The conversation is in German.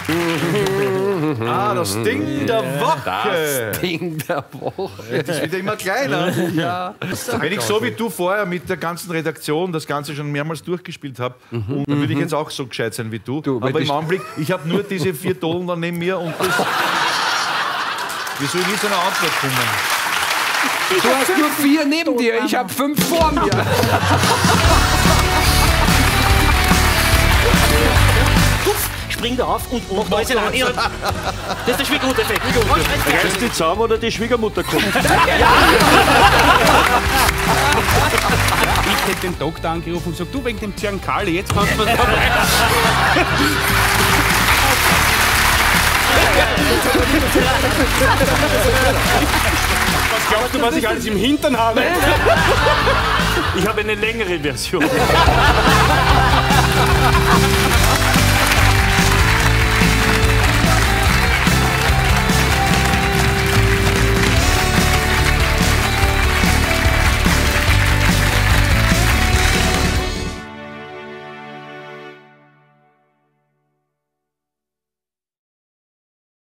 Ah, das Ding der Woche. Das Ding der Woche. Das wird ja immer kleiner. Ja. Wenn ich so wie du vorher mit der ganzen Redaktion das Ganze schon mehrmals durchgespielt habe, dann würde ich jetzt auch so gescheit sein wie du. Aber im Augenblick, ich habe nur diese 4 Tollen da neben mir und das... Wie soll ich nie zu einer Antwort kommen? Du hast nur 4 neben dir, ich habe 5 vor mir. Spring da auf und mach alles in Hand. Das ist der Schwiegermutter-Effekt. Reißt die zusammen oder die Schwiegermutter kommt? Ich hätte den Doktor angerufen und gesagt, du wegen dem Zyankali, jetzt kannst du was dabei. Was glaubst du, was ich alles im Hintern habe? Ich habe eine längere Version.